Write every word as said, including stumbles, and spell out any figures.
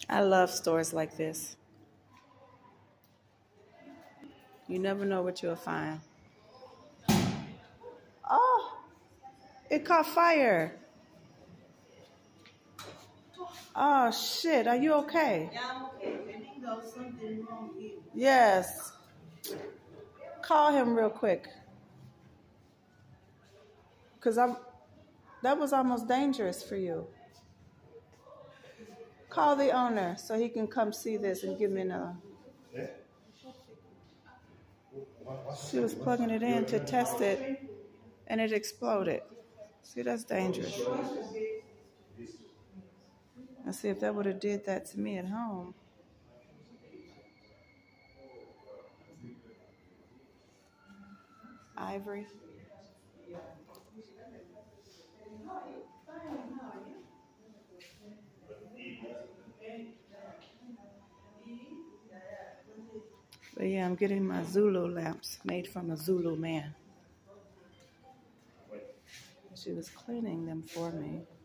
I love stores like this. You never know what you'll find. Oh, it caught fire. Oh, shit. Are you okay? Yeah, I'm okay. I think there was something wrong here. Yes. Call him real quick. Because I'm that was almost dangerous for you. Call the owner so he can come see this and give me another. She was plugging it in to test it, and it exploded. See, that's dangerous. Let's see if that would have did that to me at home. Ivory. But yeah, I'm getting my Zulu lamps made from a Zulu man. She was cleaning them for me.